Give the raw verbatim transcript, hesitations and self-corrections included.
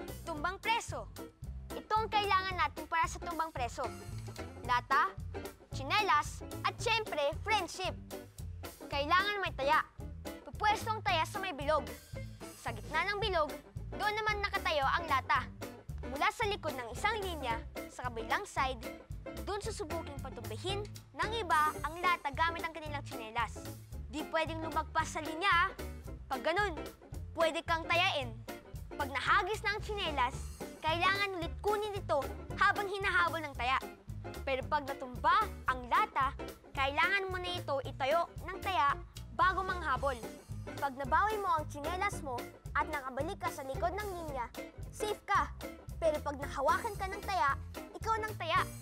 Tumbang preso. Ito ang kailangan natin para sa tumbang preso. Lata, tsinelas, at syempre, friendship. Kailangan may taya. Pupwesto ang taya sa may bilog. Sa gitna ng bilog, doon naman nakatayo ang lata. Mula sa likod ng isang linya, sa kabilang side, doon susubuking patumbihin ng iba ang lata gamit ang kanilang tsinelas. Di pwedeng lumagpas sa linya. Pag ganun, pwede kang tayain. Pag nahagis na ang tsinelas, kailangan ulit kunin ito habang hinahabol ng taya. Pero pag natumba ang lata, kailangan mo na ito itayo ng taya bago manghabol. Pag nabawi mo ang tsinelas mo at nakabalik ka sa likod ng linya, safe ka. Pero pag nahawakan ka ng taya, ikaw ng taya.